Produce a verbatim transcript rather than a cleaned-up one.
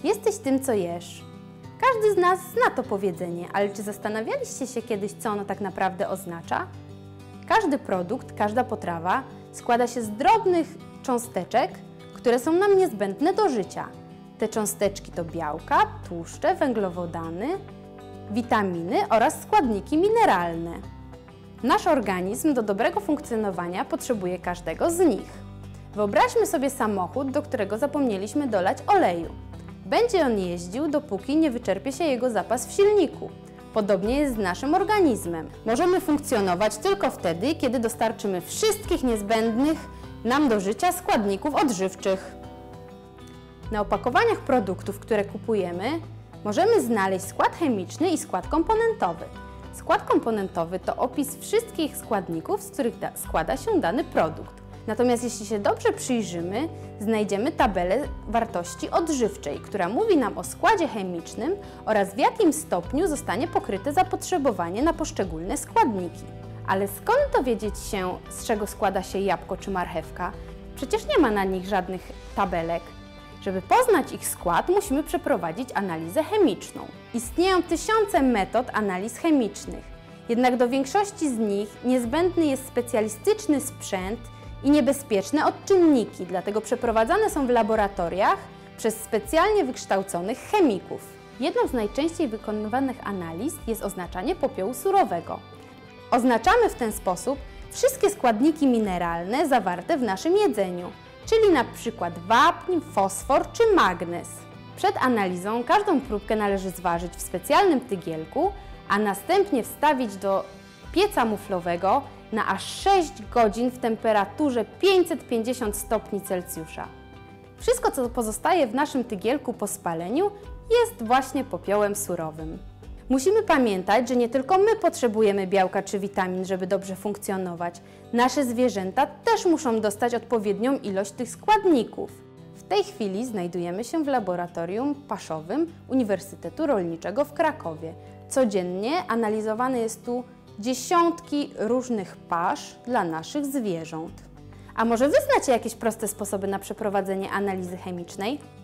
Jesteś tym, co jesz. Każdy z nas zna to powiedzenie, ale czy zastanawialiście się kiedyś, co ono tak naprawdę oznacza? Każdy produkt, każda potrawa składa się z drobnych cząsteczek, które są nam niezbędne do życia. Te cząsteczki to białka, tłuszcze, węglowodany, witaminy oraz składniki mineralne. Nasz organizm do dobrego funkcjonowania potrzebuje każdego z nich. Wyobraźmy sobie samochód, do którego zapomnieliśmy dolać oleju. Będzie on jeździł, dopóki nie wyczerpie się jego zapas w silniku. Podobnie jest z naszym organizmem. Możemy funkcjonować tylko wtedy, kiedy dostarczymy wszystkich niezbędnych nam do życia składników odżywczych. Na opakowaniach produktów, które kupujemy, możemy znaleźć skład chemiczny i skład komponentowy. Skład komponentowy to opis wszystkich składników, z których składa się dany produkt. Natomiast jeśli się dobrze przyjrzymy, znajdziemy tabelę wartości odżywczej, która mówi nam o składzie chemicznym oraz w jakim stopniu zostanie pokryte zapotrzebowanie na poszczególne składniki. Ale skąd dowiedzieć się, z czego składa się jabłko czy marchewka? Przecież nie ma na nich żadnych tabelek. Żeby poznać ich skład, musimy przeprowadzić analizę chemiczną. Istnieją tysiące metod analiz chemicznych, jednak do większości z nich niezbędny jest specjalistyczny sprzęt i niebezpieczne odczynniki, dlatego przeprowadzane są w laboratoriach przez specjalnie wykształconych chemików. Jedną z najczęściej wykonywanych analiz jest oznaczanie popiołu surowego. Oznaczamy w ten sposób wszystkie składniki mineralne zawarte w naszym jedzeniu, czyli na przykład wapń, fosfor czy magnez. Przed analizą każdą próbkę należy zważyć w specjalnym tygielku, a następnie wstawić do pieca muflowego na aż sześć godzin w temperaturze pięćset pięćdziesiąt stopni Celsjusza. Wszystko, co pozostaje w naszym tygielku po spaleniu, jest właśnie popiołem surowym. Musimy pamiętać, że nie tylko my potrzebujemy białka czy witamin, żeby dobrze funkcjonować. Nasze zwierzęta też muszą dostać odpowiednią ilość tych składników. W tej chwili znajdujemy się w laboratorium paszowym Uniwersytetu Rolniczego w Krakowie. Codziennie analizowane jest tu dziesiątki różnych pasz dla naszych zwierząt. A może Wy znacie jakieś proste sposoby na przeprowadzenie analizy chemicznej?